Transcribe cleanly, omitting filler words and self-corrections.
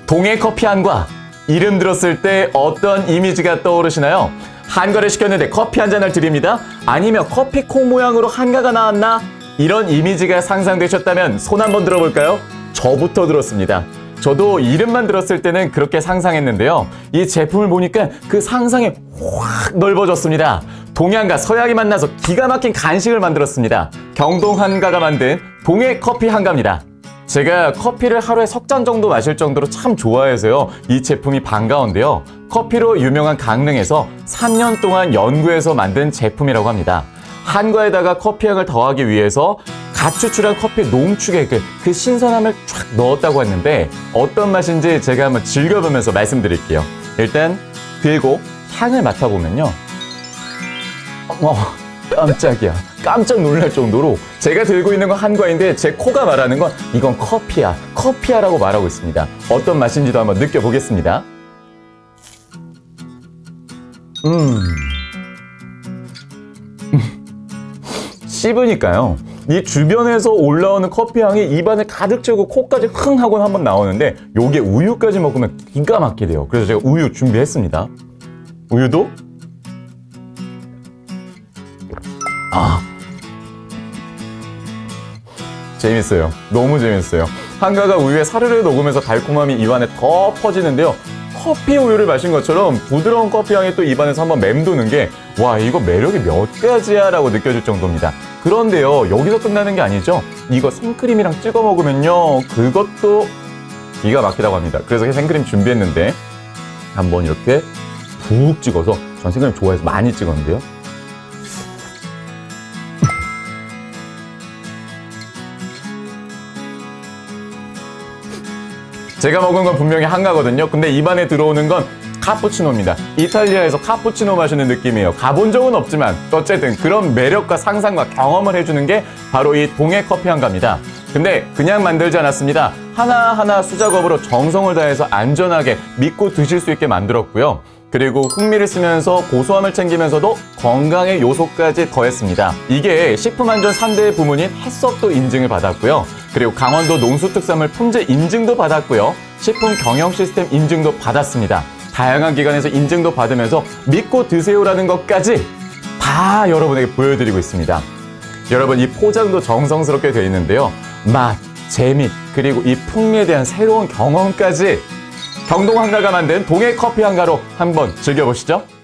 동해 커피 한과. 이름 들었을 때 어떤 이미지가 떠오르시나요? 한과를 시켰는데 커피 한 잔을 드립니다. 아니면 커피 콩 모양으로 한과가 나왔나? 이런 이미지가 상상되셨다면 손 한번 들어볼까요? 저부터 들었습니다. 저도 이름만 들었을 때는 그렇게 상상했는데요. 이 제품을 보니까 그 상상이 확 넓어졌습니다. 동해안과 서해안이 만나서 기가 막힌 간식을 만들었습니다. 경동한과가 만든 동해 커피 한과입니다. 제가 커피를 하루에 3잔 정도 마실 정도로 참 좋아해서요. 이 제품이 반가운데요. 커피로 유명한 강릉에서 3년 동안 연구해서 만든 제품이라고 합니다. 한과에다가 커피향을 더하기 위해서 갓 추출한 커피 농축액 그 신선함을 쫙 넣었다고 했는데 어떤 맛인지 제가 한번 즐겨보면서 말씀드릴게요. 일단 들고 향을 맡아보면요. 깜짝이야. 깜짝 놀랄 정도로 제가 들고 있는 건 한과인데 제 코가 말하는 건 이건 커피야. 커피야라고 말하고 있습니다. 어떤 맛인지도 한번 느껴보겠습니다. 씹으니까요. 이 주변에서 올라오는 커피향이 입안에 가득 채우고 코까지 흥 하고 한번 나오는데 요게 우유까지 먹으면 기가 막히대요. 그래서 제가 우유 준비했습니다. 우유도 재밌어요. 너무 재밌어요. 한과가 우유에 사르르 녹으면서 달콤함이 입안에 더 퍼지는데요. 커피 우유를 마신 것처럼 부드러운 커피향이 또 입안에서 한번 맴도는 게 와, 이거 매력이 몇 가지야 라고 느껴질 정도입니다. 그런데요, 여기서 끝나는 게 아니죠. 이거 생크림이랑 찍어 먹으면요, 그것도 기가 막히다고 합니다. 그래서 생크림 준비했는데 한번 이렇게 푹 찍어서, 전 생크림 좋아해서 많이 찍었는데요. 제가 먹은 건 분명히 한과거든요. 근데 입안에 들어오는 건 카푸치노입니다. 이탈리아에서 카푸치노 마시는 느낌이에요. 가본 적은 없지만 어쨌든 그런 매력과 상상과 경험을 해주는 게 바로 이 동해 커피 한과입니다. 근데 그냥 만들지 않았습니다. 하나하나 수작업으로 정성을 다해서 안전하게 믿고 드실 수 있게 만들었고요. 그리고 흥미를 쓰면서 고소함을 챙기면서도 건강의 요소까지 더했습니다. 이게 식품안전 3대 부문인 해썹도 인증을 받았고요. 그리고 강원도 농수특산물 품질 인증도 받았고요. 식품 경영 시스템 인증도 받았습니다. 다양한 기관에서 인증도 받으면서 믿고 드세요라는 것까지 다 여러분에게 보여드리고 있습니다. 여러분, 이 포장도 정성스럽게 되어 있는데요. 맛, 재미, 그리고 이 풍미에 대한 새로운 경험까지 경동한과가 만든 동해 커피 한과로 한번 즐겨보시죠.